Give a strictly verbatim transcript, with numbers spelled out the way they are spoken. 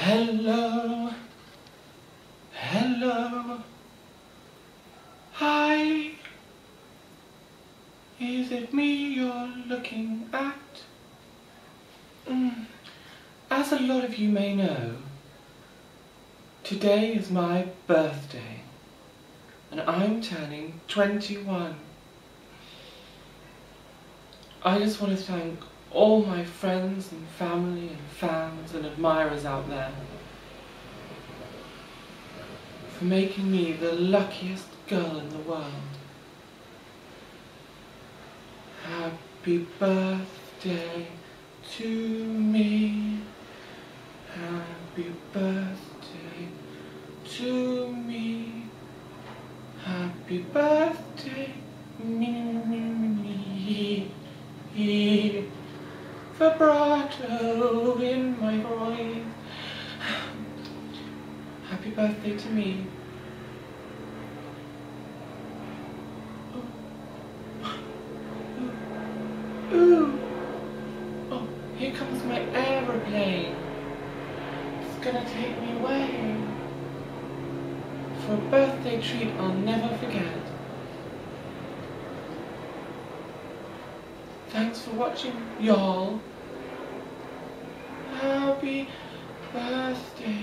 Hello, hello, hi, is it me you're looking at? Mm. As a lot of you may know, today is my birthday, and I'm turning twenty-one. I just want to thank all my friends and family and fans and admirers out there for making me the luckiest girl in the world. Happy birthday to me. Happy birthday to me. Happy birthday, me. Vibrato in my voice. Happy birthday to me. Ooh. Ooh. Oh, here comes my aeroplane. It's gonna take me away for a birthday treat I'll never forget. Thanks for watching, y'all. Happy birthday